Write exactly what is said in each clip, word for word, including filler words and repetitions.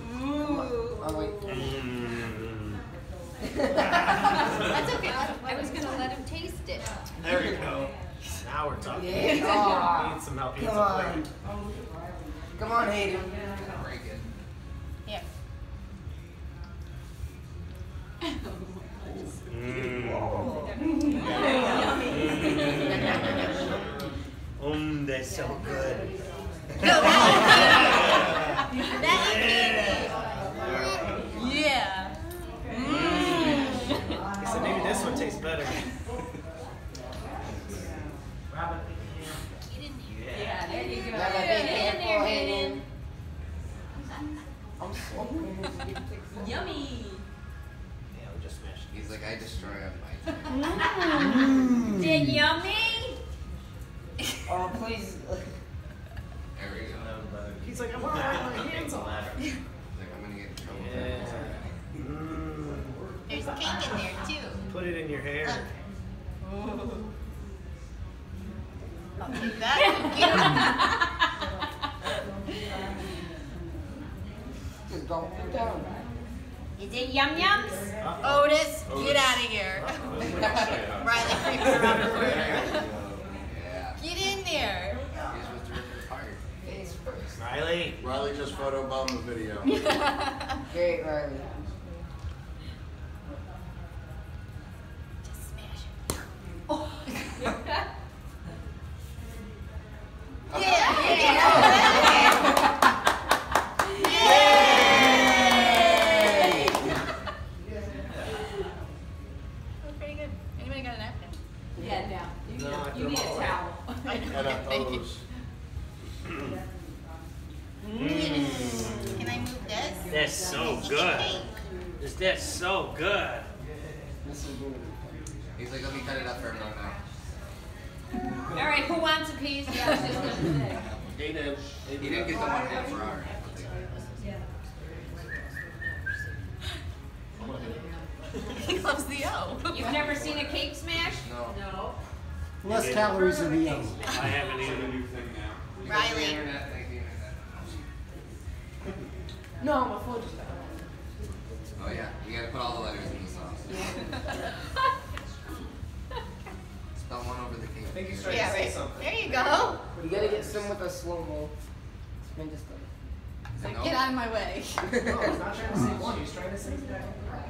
Ooh. Oh, wait. That's okay. I was going to let him taste it. There you go. Now we're talking. Yeah. Oh, need some help. Need Come some on. plate. Come on, Hayden. Break it. Here. Mmm, that's so good. That yeah. He said maybe this one tastes better. Yeah, there you go. Have a big handful, There, Hayden. I'm smoking. Yummy. Yeah, we just smashed it. He's like, I destroy a bite. Is it yummy? Oh, please. There we go. He's like, I want to wipe my hands on that. He's like, I'm gonna get in trouble. Yeah. Mm. There's cake in there too. Put it in your hair. I'll take that. Just don't put down. Is it yum yums? Uh-oh. Otis, get out of here. Riley creeping around the corner. Yeah. Get in there. You're supposed to rip it apart. Face first. Riley. Riley just photobombed the video. Great, Riley. Just smash it. Oh. Yeah, yeah. Yay! Pretty good. Anybody got a napkin? Yeah, now. You, No, I need, you need a threw 'em towel. And a hose. Can I move this? That's so It's good. cake. Is that so good? This is good. He's like, let me cut it up for everyone now. All right, who wants a piece? Yeah, I was just gonna say. He did. He didn't get the one half for ours. He loves the O. You've never seen a cake smash? No. No. Less calories in the oven. I haven't either. Riley. Internet, thank the internet. No, my phone just died. Oh yeah, we gotta put all the letters in the sauce. Spell one over the cake. I think he's trying Yeah, to say right. something. There you go. You gotta get some with a slow-mo. And just Is it no? Get out of my way. No, he's not trying to say one. He's trying to say that.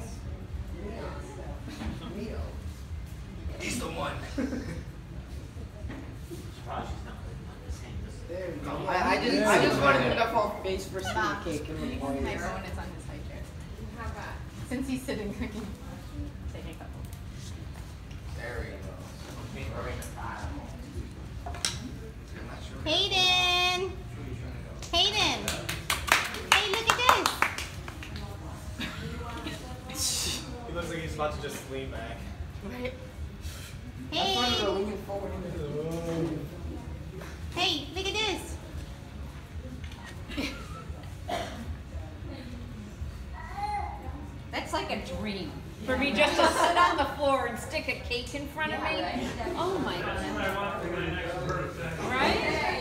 He's the one. There we go. I, I just, I just wanted enough on face for some Mom, cake and my the phone boys. is on his high chair. Since he's sitting cooking. Take a couple. There we go. I'm not sure. Hayden! Hayden! Hey, look at this! He looks like he's about to just lean back. Right. I wanted to Hey! lean forward. Hey, look at this! That's like a dream. For me just to sit on the floor and stick a cake in front of me. Oh my goodness. Right?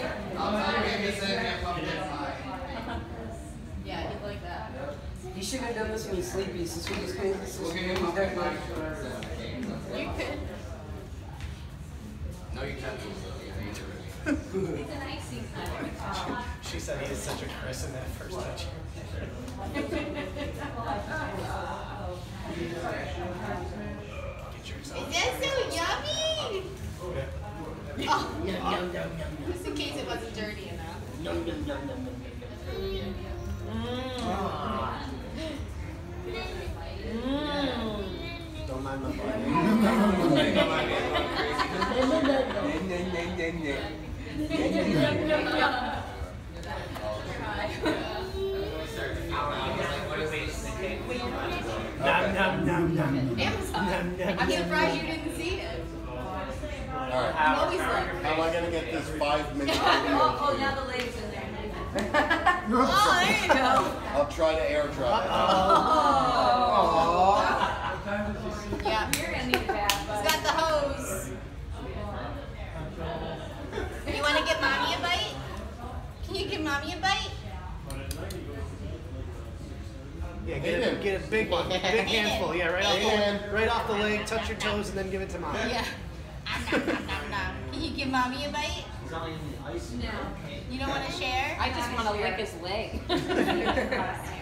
Yeah, he'd like that. You should have done this when he's sleepy, since we just made this when he's decorated. You could. No utensils though. It's an icing time. She said he is such a Chris in that first touch. Get yours Is out. that so yummy? Okay. Oh, Yum, yum, yum, yum, yum. just in case it wasn't dirty enough. Yum, yum, yum, yum, yum, yum. Don't mind my body. Nom nom nom nom. Amazon. I'm surprised you didn't see it. Alright. I'm always like, How am I gonna get this five minute video? Oh, oh, to now you? the legs in there. oh, there you go. I'll try to airdrop it. Oh. Yeah. You're gonna need a bath, He's bud. got the hose. You want to give mommy a bite? Can you give mommy a bite? Yeah, get a, get a big one, big handful. Yeah, right off the right off the leg. Touch your toes and then give it to mom. Yeah. Nom, nom, nom, nom. Can you give mommy a bite? No. You don't want to share? I just want to lick his leg.